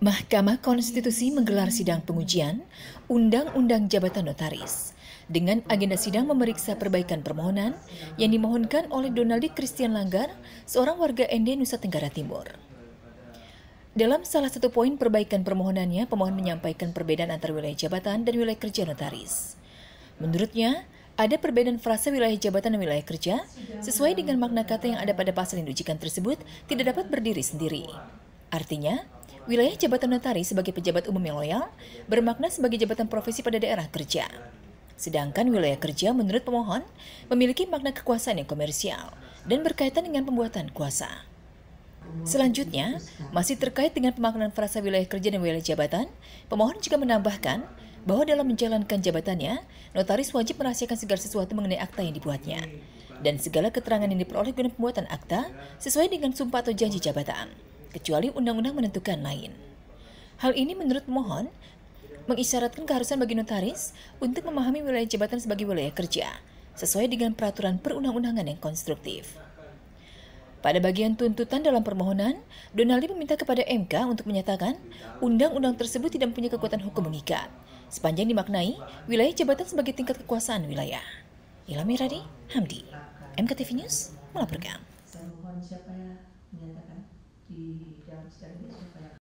Mahkamah Konstitusi menggelar sidang pengujian Undang-Undang Jabatan Notaris dengan agenda sidang memeriksa perbaikan permohonan yang dimohonkan oleh Donaldi Christian Langgar, seorang warga ND Nusa Tenggara Timur. Dalam salah satu poin perbaikan permohonannya, pemohon menyampaikan perbedaan antara wilayah jabatan dan wilayah kerja notaris. Menurutnya, ada perbedaan frasa wilayah jabatan dan wilayah kerja sesuai dengan makna kata yang ada pada pasal yang diujikan tersebut tidak dapat berdiri sendiri. Artinya, wilayah jabatan notaris sebagai pejabat umum yang loyal bermakna sebagai jabatan profesi pada daerah kerja. Sedangkan wilayah kerja menurut pemohon memiliki makna kekuasaan yang komersial dan berkaitan dengan pembuatan kuasa. Selanjutnya, masih terkait dengan pemaknaan frasa wilayah kerja dan wilayah jabatan, pemohon juga menambahkan bahwa dalam menjalankan jabatannya, notaris wajib merahasiakan segala sesuatu mengenai akta yang dibuatnya, dan segala keterangan yang diperoleh guna pembuatan akta sesuai dengan sumpah atau janji jabatan, kecuali undang-undang menentukan lain. Hal ini menurut pemohon mengisyaratkan keharusan bagi notaris untuk memahami wilayah jabatan sebagai wilayah kerja, sesuai dengan peraturan perundang-undangan yang konstruktif. Pada bagian tuntutan dalam permohonan, Donaldi meminta kepada MK untuk menyatakan undang-undang tersebut tidak mempunyai kekuatan hukum mengikat, sepanjang dimaknai wilayah jabatan sebagai tingkat kekuasaan wilayah. Ilham Iradi, Hamdi, MKTV News melaporkan. Saya mohon siapa yang menyatakan di dalam sidang ini, siapa yang